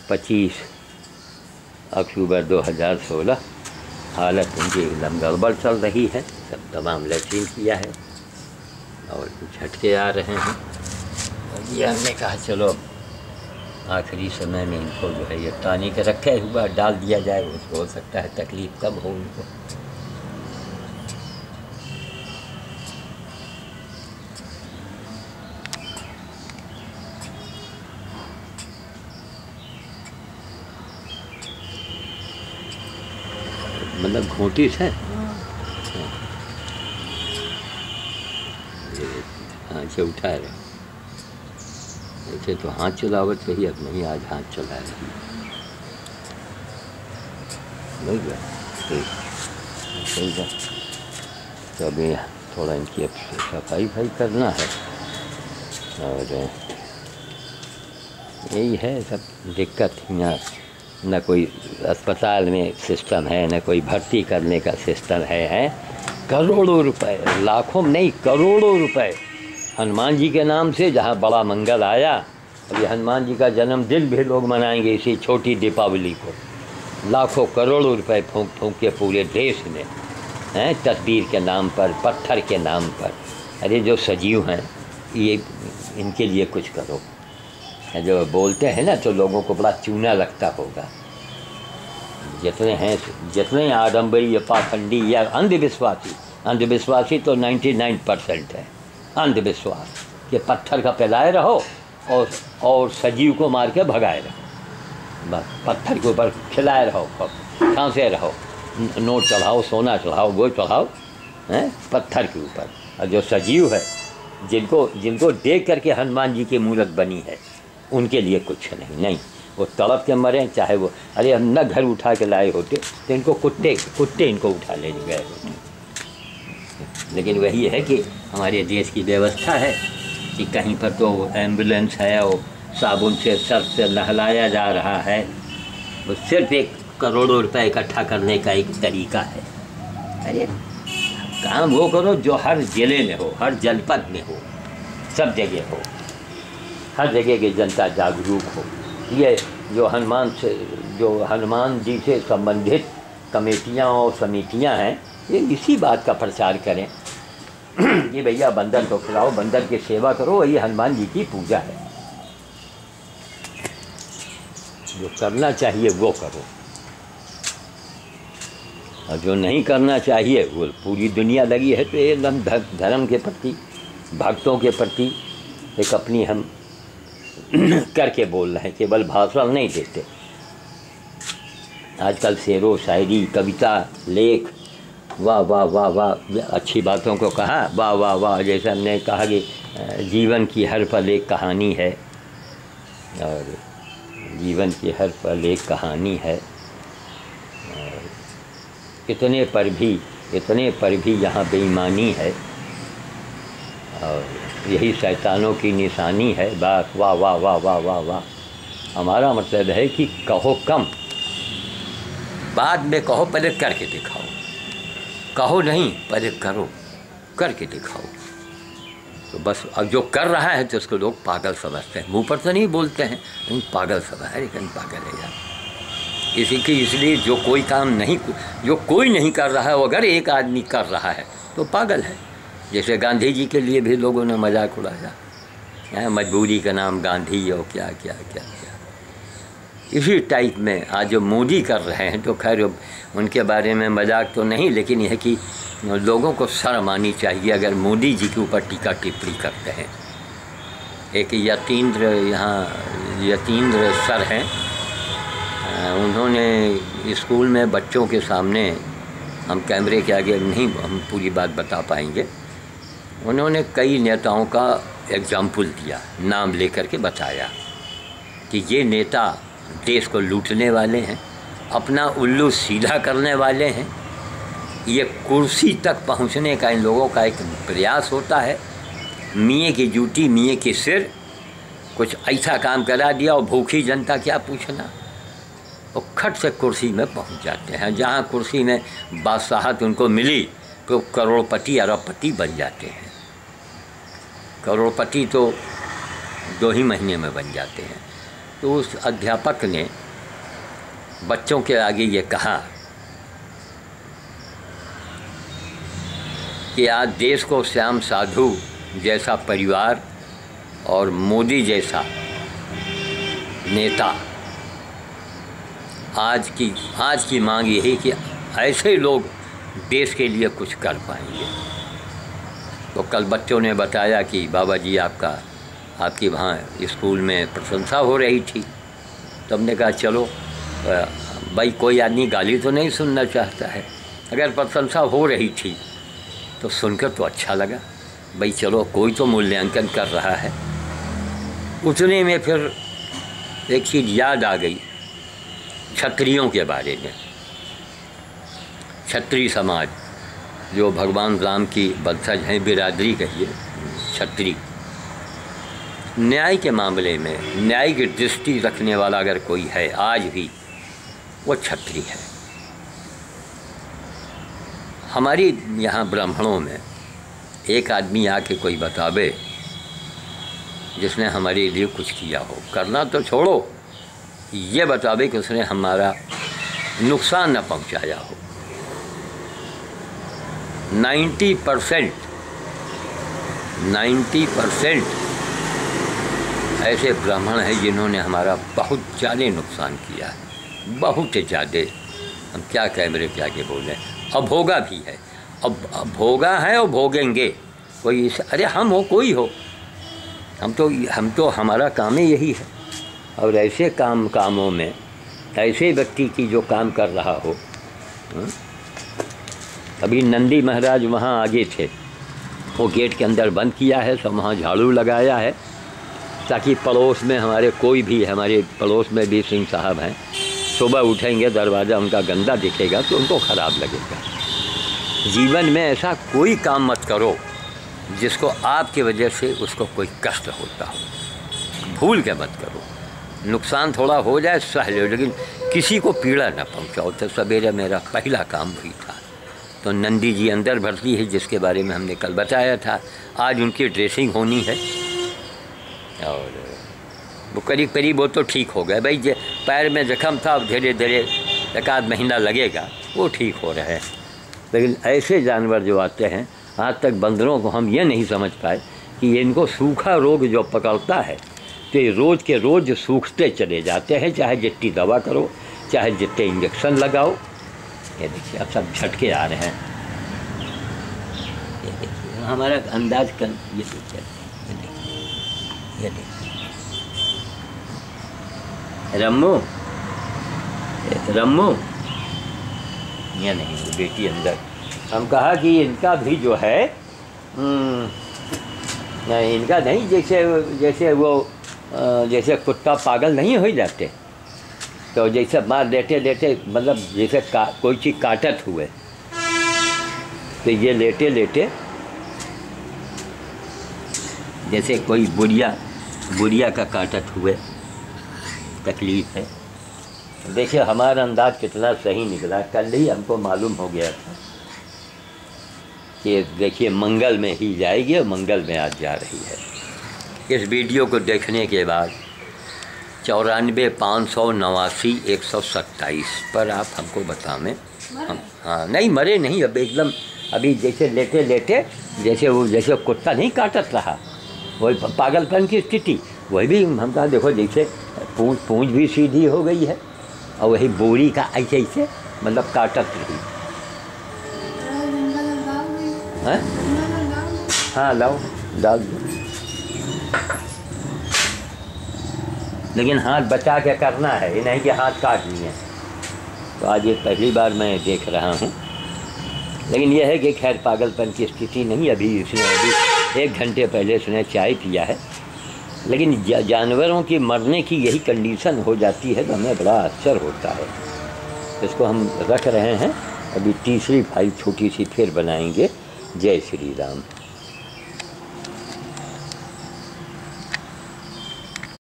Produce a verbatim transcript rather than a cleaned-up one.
पच्चीस अक्टूबर दो हज़ार सोलह। हालत उनकी एकदम गड़बड़ चल रही है, सब तमाम लैट्रिन किया है और झटके आ रहे हैं। और ये हमने कहा चलो आखिरी समय में इनको जो है ये ताने के रखे हुआ डाल दिया जाए, उसको हो सकता है तकलीफ़ कम हो उनको। मतलब घोंटी है हाँ से उठा रहे, ऐसे तो हाथ चलावत रही, अब नहीं आज हाथ चला रही। नहीं गया सही है। तो अभी थोड़ा इनकी अब सफाई भाई करना है और यही है सब दिक्कत। यहाँ न कोई अस्पताल में सिस्टम है, न कोई भर्ती करने का सिस्टम है, है? करोड़ों रुपए, लाखों नहीं करोड़ों रुपए हनुमान जी के नाम से जहाँ बड़ा मंगल आया। अभी हनुमान जी का जन्मदिन भी लोग मनाएंगे इसी छोटी दीपावली को। लाखों करोड़ों रुपए फूंक फूंक के पूरे देश में हैं, तस्वीर के नाम पर, पत्थर के नाम पर। अरे जो सजीव हैं ये इनके लिए कुछ करो। जो बोलते हैं ना तो लोगों को बड़ा चूना लगता होगा। जितने हैं जितने आडम्बरी या पाखंडी या अंधविश्वासी, अंधविश्वासी तो निन्यानवे परसेंट है अंधविश्वास कि पत्थर का फैलाए रहो और और सजीव को मार के भगाए रहो। बस पत्थर के ऊपर खिलाए रहो, खांसे रहो, नोट चढ़ाओ, सोना चढ़ाओ, गोल चढ़ाओ, हैं पत्थर के ऊपर। और जो सजीव है जिनको जिनको देख करके हनुमान जी की मूर्त बनी है उनके लिए कुछ नहीं नहीं वो तड़प के मरे, चाहे वो अरे हम न घर उठा के लाए होते तो इनको कुत्ते कुत्ते इनको उठा ले गए होते। लेकिन वही है कि हमारे देश की व्यवस्था है कि कहीं पर तो एम्बुलेंस है, वो साबुन से सर्फ से नहलाया जा रहा है। वो सिर्फ एक करोड़ों रुपए इकट्ठा करने का एक तरीका है। अरे काम वो करो जो हर ज़िले में हो, हर जनपद में हो, सब जगह हो, हर जगह की जनता जागरूक हो। ये जो हनुमान से जो हनुमान जी से संबंधित कमेटियाँ और समितियाँ हैं ये इसी बात का प्रचार करें कि भैया बंदर को खिलाओ, बंदर की सेवा करो, ये हनुमान जी की पूजा है। जो करना चाहिए वो करो और जो नहीं करना चाहिए वो पूरी दुनिया लगी है। तो ये धर्म के प्रति, भक्तों के प्रति एक अपनी हम करके बोल रहे हैं, केवल भाषण नहीं देते। आजकल शेरो शायरी, कविता, लेख, वाह वाह वाह वाह, अच्छी बातों को कहा, वाह वाह वाह। जैसे हमने कहा कि जीवन की हर पल एक कहानी है और जीवन की हर पल एक कहानी है। और इतने पर भी इतने पर भी यहाँ बेईमानी है और यही शैतानों की निशानी है। बस वाह वाह वाह वाह वाह वाह। हमारा मतलब है कि कहो कम, बाद में कहो, पहले करके दिखाओ। कहो नहीं, पहले करो, करके दिखाओ। तो बस अब जो कर रहा है तो उसको लोग पागल समझते हैं। मुंह पर तो नहीं बोलते हैं लेकिन पागल समझ है, लेकिन पागल है यार। इसी की इसलिए जो कोई काम नहीं जो कोई नहीं कर रहा है, अगर एक आदमी कर रहा है तो पागल है। जैसे गांधी जी के लिए भी लोगों ने मजाक उड़ाया, यहाँ मजबूरी का नाम गांधी और क्या क्या क्या क्या। इसी टाइप में आज जो मोदी कर रहे हैं तो खैर उनके बारे में मजाक तो नहीं, लेकिन यह कि लोगों को शर्म आनी चाहिए अगर मोदी जी के ऊपर टीका टिप्पणी करते हैं। एक यतीन्द्र यहाँ यतीन्द्र सर हैं, उन्होंने स्कूल में बच्चों के सामने, हम कैमरे के आगे नहीं हम पूरी बात बता पाएंगे, उन्होंने कई नेताओं का एग्जाम्पल दिया, नाम लेकर के बताया कि ये नेता देश को लूटने वाले हैं, अपना उल्लू सीधा करने वाले हैं। ये कुर्सी तक पहुंचने का इन लोगों का एक प्रयास होता है। मियाँ की जूती मियाँ के सिर, कुछ ऐसा काम करा दिया और भूखी जनता क्या पूछना, वो खट से कुर्सी में पहुंच जाते हैं। जहाँ कुर्सी में बादशाहत उनको मिली तो करोड़पति अरबपति बन जाते हैं। करोड़पति तो दो ही महीने में बन जाते हैं। तो उस अध्यापक ने बच्चों के आगे ये कहा कि आज देश को श्याम साधु जैसा परिवार और मोदी जैसा नेता, आज की आज की मांग यही कि ऐसे लोग देश के लिए कुछ कर पाएंगे। तो कल बच्चों ने बताया कि बाबा जी आपका आपकी वहाँ स्कूल में प्रशंसा हो रही थी। तो हमने कहा चलो भाई, कोई आदमी गाली तो नहीं सुनना चाहता है, अगर प्रशंसा हो रही थी तो सुनकर तो अच्छा लगा। भाई चलो, कोई तो मूल्यांकन कर रहा है। उतने में फिर एक चीज़ याद आ गई क्षत्रियों के बारे में। क्षत्रिय समाज जो भगवान राम की वंशज हैं, बिरादरी कहिए, क्षत्रिय, न्याय के मामले में न्याय की दृष्टि रखने वाला अगर कोई है आज भी, वो क्षत्रिय है। हमारी यहाँ ब्राह्मणों में एक आदमी आके कोई बतावे जिसने हमारे लिए कुछ किया हो, करना तो छोड़ो, ये बतावे कि उसने हमारा नुकसान न पहुँचाया हो। नाइन्टी परसेंट नाइन्टी परसेंट ऐसे ब्राह्मण हैं जिन्होंने हमारा बहुत ज़्यादा नुकसान किया है, बहुत ज़्यादा। हम क्या कैमरे के आगे बोलें। अब भोगा भी है, अब अब भोगा है और भोगेंगे। कोई इस अरे हम हो कोई हो, हम तो हम तो हमारा काम ही यही है। और ऐसे काम कामों में ऐसे व्यक्ति की जो काम कर रहा हो। अभी नंदी महाराज वहाँ आगे थे, वो गेट के अंदर बंद किया है, सब वहाँ झाड़ू लगाया है ताकि पड़ोस में हमारे कोई भी, हमारे पड़ोस में भी सिंह साहब हैं, सुबह उठेंगे दरवाज़ा उनका गंदा दिखेगा तो उनको ख़राब लगेगा। जीवन में ऐसा कोई काम मत करो जिसको आपकी वजह से उसको कोई कष्ट होता हो। भूल के मत करो, नुकसान थोड़ा हो जाए सह लो, लेकिन किसी को पीड़ा न पहुंचाओ। तो सवेरे मेरा पहला काम वही था। तो नंदी जी अंदर भर्ती है, जिसके बारे में हमने कल बताया था। आज उनकी ड्रेसिंग होनी है और वो करीब करीब वो तो ठीक हो गए। भाई जो पैर में जख्म था, अब धीरे धीरे एक आध महीना लगेगा, वो ठीक हो रहे हैं। लेकिन ऐसे जानवर जो आते हैं, आज तक बंदरों को हम ये नहीं समझ पाए कि इनको सूखा रोग जो पकड़ता है तो ये रोज़ के रोज़ सूखते चले जाते हैं, चाहे जितनी दवा करो, चाहे जितने इंजेक्शन लगाओ। ये देखिए अब सब झटके आ रहे हैं। ये देखिए हमारा अंदाज कर, ये देखिए ये देखिए ये देखिए रम्मू रम्मू या नहीं, बेटी अंदर। हम कहा कि इनका भी जो है नहीं, इनका नहीं, जैसे जैसे वो जैसे कुत्ता पागल नहीं हो जाते, तो जैसे मार लेटे लेटे, मतलब जैसे का, कोई चीज़ काटत हुए, तो ये लेटे लेटे जैसे कोई बुढ़िया बुढ़िया का काटत हुए तकलीफ़ है। देखिए हमारा अंदाज कितना सही निकला। कल ही हमको मालूम हो गया था कि देखिए मंगल में ही जाएगी और मंगल में आज जा रही है। इस वीडियो को देखने के बाद चौरानवे पाँच सौ नवासी एक सौ सत्ताईस पर आप हमको बतावें। हम हाँ नहीं मरे नहीं, अब एकदम अभी जैसे लेटे लेटे जैसे वो जैसे कुत्ता नहीं काटत रहा, वही पागलपन की स्थिति, वही भी हम कहा देखो जैसे पूंछ पूंछ भी सीधी हो गई है और वही बोरी का ऐसे ऐसे मतलब काटत रही। हाँ हाँ लाओ डाल दो, लेकिन हाथ बचा के करना है, ये नहीं कि हाथ काट लिए। तो आज ये पहली बार मैं देख रहा हूँ, लेकिन यह है कि खैर पागलपन की स्थिति नहीं। अभी इसने अभी एक घंटे पहले इसने चाय पिया है, लेकिन जानवरों की मरने की यही कंडीशन हो जाती है तो हमें बड़ा आश्चर्य होता है। इसको हम रख रहे हैं, अभी तीसरी फाइल छोटी सी फिर बनाएंगे। जय श्री राम।